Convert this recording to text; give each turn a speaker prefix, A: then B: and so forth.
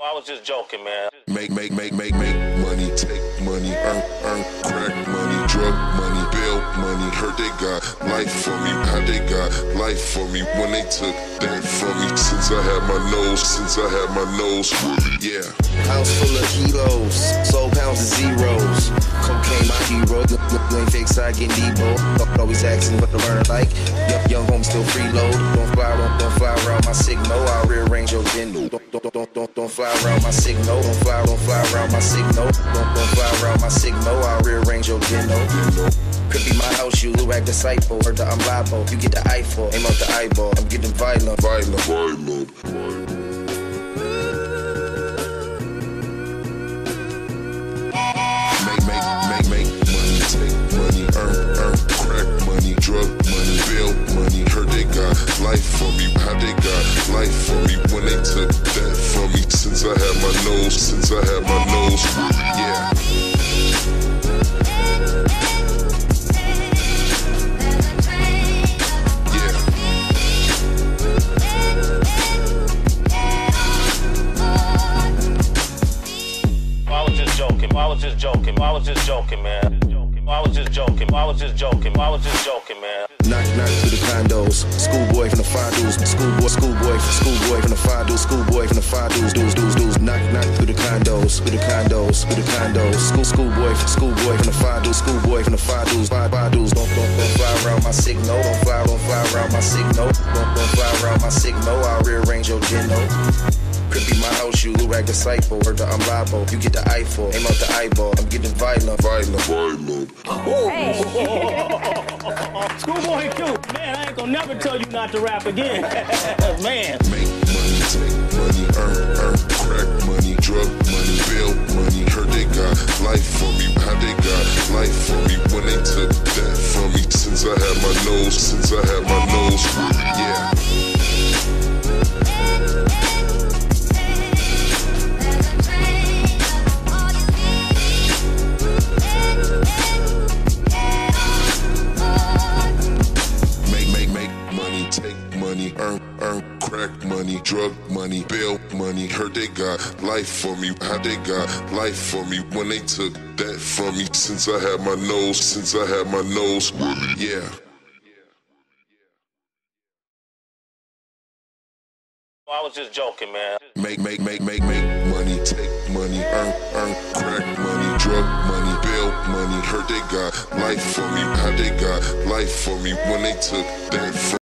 A: I was just joking, man.
B: Make money, take money, earn crack money, drug money, bail money. Heard they got life for me, how they got life for me when they took that from me. Since I had my nose, yeah.
C: House full of kilos, soul pounds of zeros. Cocaine my hero, you ain't fake side getting Debo. Always asking what to learn like. Young home still freeload. Don't fly around my signal. I'll rearrange your window. Don't fly around my signal. Don't fly around my signal. Don't fly around my signal. I'll rearrange your window. Could be my house, you look like disciple. Or I'm liable. You get the eyeball, aim out the eyeball. I'm getting violent.
B: Make money, take money, earn crack money, drug money, bail money. Heard they got life for me, how they got life for me when they took that from me. Since I had my nose, yeah.
A: I was just joking, man. I was just joking, man.
C: Knock through the condos. Schoolboy from the five dudes. Schoolboy from the five dudes. Schoolboy from the five dudes. Dudes. Knock through the condos. Schoolboy from the five dudes. Schoolboy from the five dudes. Five dudes. Don't fly around my signal. Don't fly around my signal. Don't fly around my signal. I'll rearrange your geno. Could be my house, you look like disciple. Or I'm liable. You get the eyeball, aim out the eyeball. I'm getting violent.
D: Hey. Schoolboy Q, man, I ain't gonna never tell you not to rap again. Man.
B: Make money, take money, earn crack money, drug money, bail money. Heard they got life for me, how they got life for me when they took that from me. Since I had my nose, yeah. Take money, earn crack money, drug money, bail money. Heard they got life for me, how they got life for me when they took that from me. Since I had my nose, yeah.
A: I was just joking, man.
B: Make money, take money, earn crack money, drug money, bail money. Heard they got life for me, how they got life for me when they took that from me.